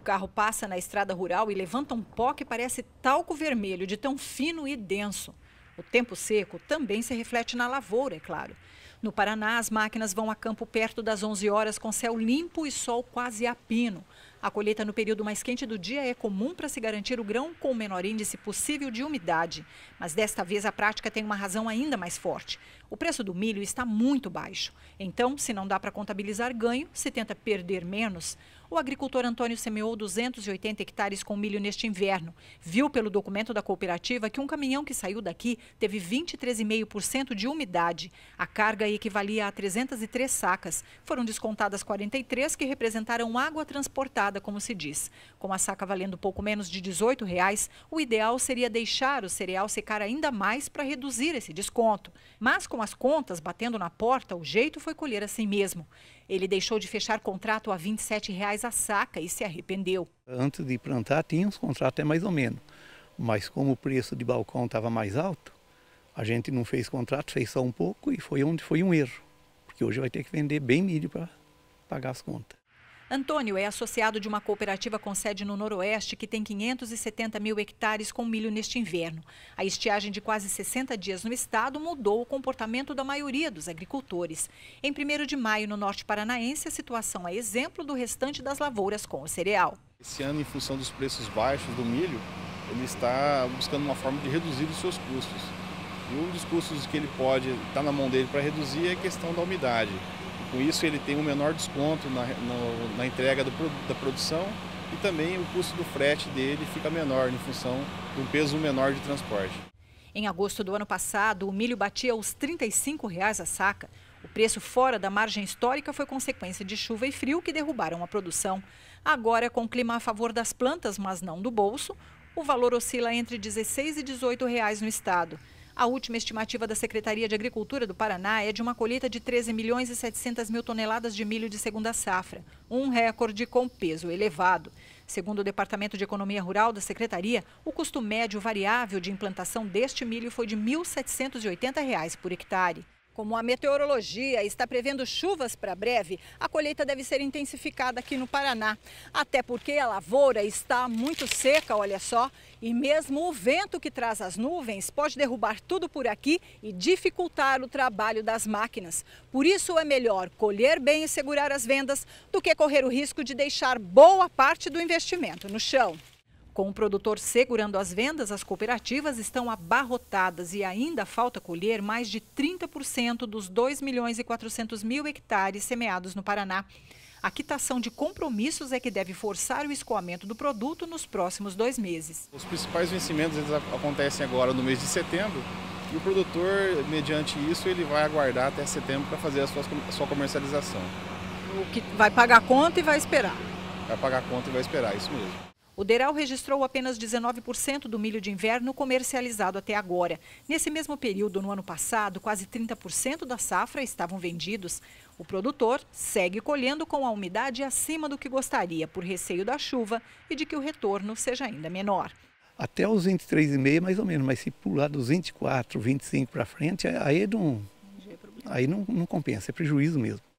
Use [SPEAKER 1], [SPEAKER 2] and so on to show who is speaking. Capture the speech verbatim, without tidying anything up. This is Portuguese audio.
[SPEAKER 1] carro passa na estrada rural e levanta um pó que parece talco vermelho, de tão fino e denso. O tempo seco também se reflete na lavoura, é claro. No Paraná, as máquinas vão a campo perto das onze horas com céu limpo e sol quase a pino. A colheita no período mais quente do dia é comum para se garantir o grão com o menor índice possível de umidade. Mas desta vez a prática tem uma razão ainda mais forte. O preço do milho está muito baixo. Então, se não dá para contabilizar ganho, se tenta perder menos. O agricultor Antônio semeou duzentos e oitenta hectares com milho neste inverno. Viu pelo documento da cooperativa que um caminhão que saiu daqui teve vinte e três vírgula cinco por cento de umidade. A carga equivalia a trezentas e três sacas. Foram descontadas quarenta e três que representaram água transportada, como se diz. Com a saca valendo pouco menos de dezoito reais, o ideal seria deixar o cereal secar ainda mais para reduzir esse desconto. Mas com as contas batendo na porta, o jeito foi colher assim mesmo. Ele deixou de fechar contrato a vinte e sete reais a saca e se arrependeu.
[SPEAKER 2] Antes de plantar tinha uns contratos até mais ou menos, mas como o preço de balcão estava mais alto, a gente não fez contrato, fez só um pouco e foi onde foi um erro, porque hoje vai ter que vender bem milho para pagar as contas.
[SPEAKER 1] Antônio é associado de uma cooperativa com sede no Noroeste que tem quinhentos e setenta mil hectares com milho neste inverno. A estiagem de quase sessenta dias no estado mudou o comportamento da maioria dos agricultores. Em primeiro de maio, no norte paranaense, a situação é exemplo do restante das lavouras com o cereal.
[SPEAKER 3] Esse ano, em função dos preços baixos do milho, ele está buscando uma forma de reduzir os seus custos. E um dos custos que ele pode estar na mão dele para reduzir é a questão da umidade. Com isso, ele tem um menor desconto na, no, na entrega do, da produção e também o custo do frete dele fica menor em função de um peso menor de transporte.
[SPEAKER 1] Em agosto do ano passado, o milho batia os trinta e cinco reais a saca. O preço fora da margem histórica foi consequência de chuva e frio que derrubaram a produção. Agora, com o clima a favor das plantas, mas não do bolso, o valor oscila entre dezesseis e dezoito reais no estado. A última estimativa da Secretaria de Agricultura do Paraná é de uma colheita de treze milhões e setecentas mil toneladas de milho de segunda safra, um recorde com peso elevado. Segundo o Departamento de Economia Rural da Secretaria, o custo médio variável de implantação deste milho foi de mil setecentos e oitenta reais por hectare. Como a meteorologia está prevendo chuvas para breve, a colheita deve ser intensificada aqui no Paraná. Até porque a lavoura está muito seca, olha só, e mesmo o vento que traz as nuvens pode derrubar tudo por aqui e dificultar o trabalho das máquinas. Por isso é melhor colher bem e segurar as vendas do que correr o risco de deixar boa parte do investimento no chão. Com o produtor segurando as vendas, as cooperativas estão abarrotadas e ainda falta colher mais de trinta por cento dos dois milhões e quatrocentos mil hectares semeados no Paraná. A quitação de compromissos é que deve forçar o escoamento do produto nos próximos dois meses.
[SPEAKER 3] Os principais vencimentos eles acontecem agora no mês de setembro e o produtor, mediante isso, ele vai aguardar até setembro para fazer a sua, a sua comercialização.
[SPEAKER 1] O que vai pagar a conta e vai esperar.
[SPEAKER 3] Vai pagar a conta e vai esperar, isso mesmo.
[SPEAKER 1] O Deral registrou apenas dezenove por cento do milho de inverno comercializado até agora. Nesse mesmo período, no ano passado, quase trinta por cento da safra estavam vendidos. O produtor segue colhendo com a umidade acima do que gostaria, por receio da chuva e de que o retorno seja ainda menor.
[SPEAKER 2] Até os vinte e três vírgula cinco mais ou menos, mas se pular dos vinte e quatro, vinte e cinco para frente, aí, não, aí não, não compensa, é prejuízo mesmo.